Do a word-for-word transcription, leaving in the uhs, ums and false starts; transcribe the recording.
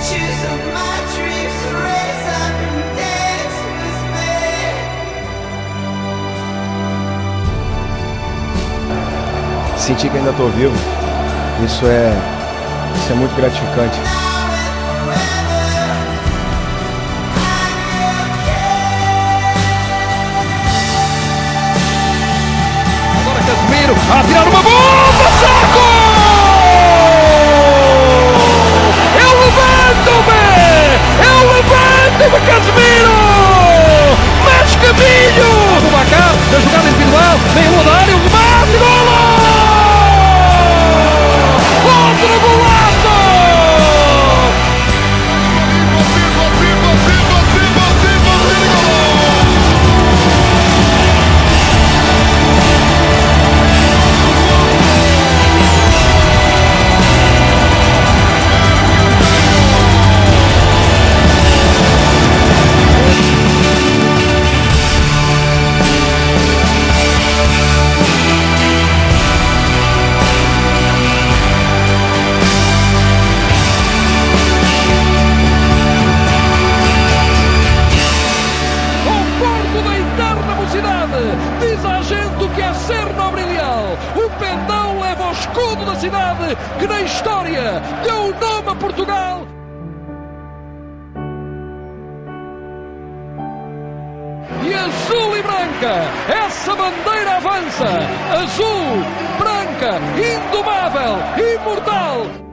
pictures of my dreams, raise up and dance with me. Sentir que ainda estou vivo, isso é, isso é muito gratificante. Agora Casemiro a tirar uma bomba, saco! Eu levanto-me! Eu levanto-me, Casemiro! Mais caminho! O Bacar, da jogada individual, vem o Odário, o remate, golo! Outro golaço! Viva, viva, viva, viva, viva, viva! Diz à gente o que é ser nobre ideal. O pendão leva o escudo da cidade que na história deu o nome a Portugal. E azul e branca, essa bandeira avança. Azul, branca, indomável, imortal.